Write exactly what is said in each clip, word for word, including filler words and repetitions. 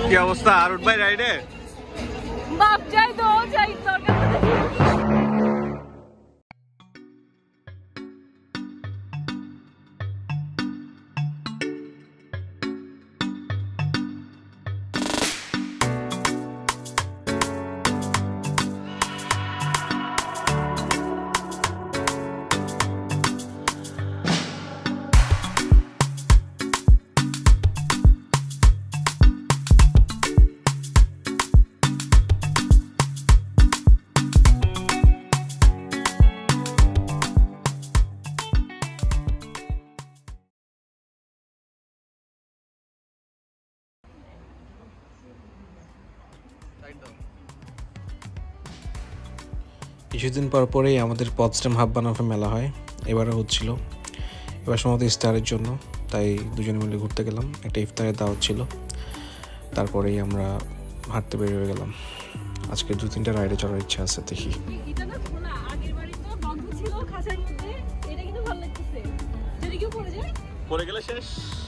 কি অবস্থা আর উঠবাই রাইডে বাপ যাই তো যাই দরকার কিছুদিন পর পরেই আমাদের পটসডাম হাব বানাফে মেলা হয়, এবারও হচ্ছিল। এবার সম্ভবত ইফতারের জন্য, তাই দুজনে মিলে ঘুরতে গেলাম। একটা ইফতারের দাওয়াত ছিল, তারপরেই আমরা হাঁটতে বের হয়ে গেলাম। আজকে দু তিনটা রাইডে চড়ার ইচ্ছা আছে, দেখি। পড়ে গেলে শেষ।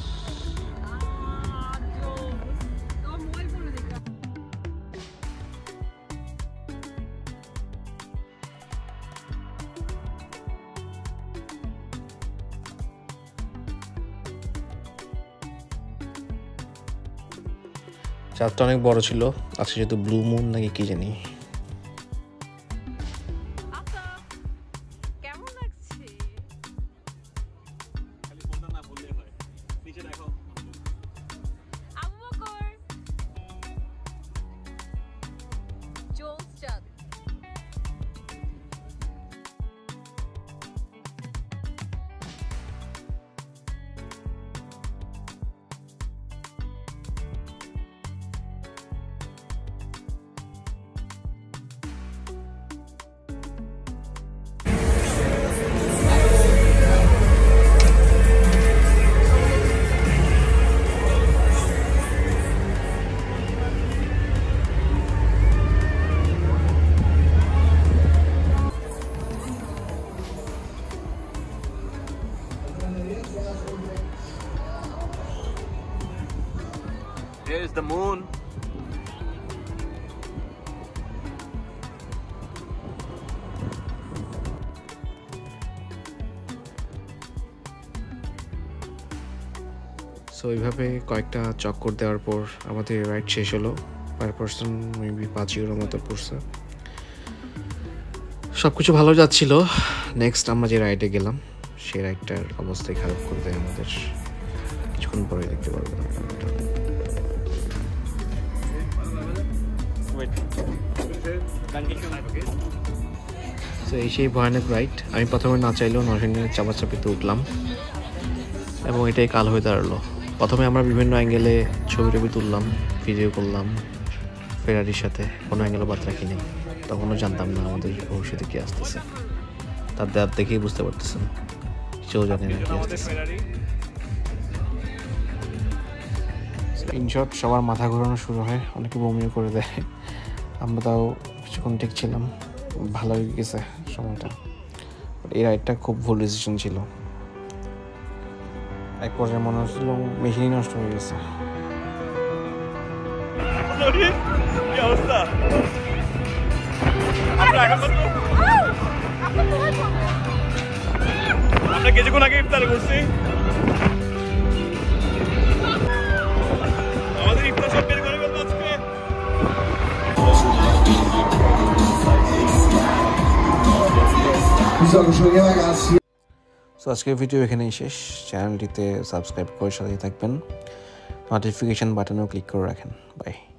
চাঁদটা অনেক বড় ছিল আজকে, যেহেতু ব্লু মুন নাকি কি জানি। Here's the moon. সো এইভাবে কয়েকটা চক্কর দেওয়ার পর আমাদের রাইড শেষ হলো। পার পার্সন মেবি পাঁচ ইউরোর মতো পড়ছে। সব কিছু ভালো যাচ্ছিল। নেক্সট আমরা যে রাইডে গেলাম সেই রাইডটার অবস্থায় খারাপ করে দেয় আমাদের। কিছুক্ষণ পরে দেখতে পারবেন আপনারা। তো এই সেই ভয়ানক রাইড। আমি প্রথমে না চাইলেও নরসিংদীর চাপাচাপিতে উঠলাম এবং এটাই কাল হয়ে দাঁড়ালো। প্রথমে আমরা বিভিন্ন অ্যাঙ্গেলে ছবি টবি তুললাম, ভিডিও করলাম ফেরারির সাথে, কোনো অ্যাঙ্গেলও বাদ রাখিনি। তখনও জানতাম না আমাদের ভবিষ্যতে কি আসতেছে। তার দাঁত দেখেই বুঝতে পারতেছেন, কেউ জানে না কি আসতেছে। ইনশর্ট সবার মাথা ঘোরানো শুরু হয়, অনেকে বমিও করে দেয়। আমরা তাও কিছুক্ষণ ঠিক ছিলাম, ভালোই গেছে সময়টা। এই রাইডটা খুব ভুল ডিসিশন ছিল। এক পর্যায়ে মনে হচ্ছিল মেশিনই নষ্ট হয়ে গেছে। আমরা কিছুক্ষণ আগে ইফতার করছি, আমাদের ইফতার সব বের করে ফেলবো আজকে। সো আজকের ভিডিও এখানেই শেষ। চ্যানেলটিতে সাবস্ক্রাইব করে সাথে থাকবেন, নোটিফিকেশন বাটনেও ক্লিক করে রাখেন। বাই।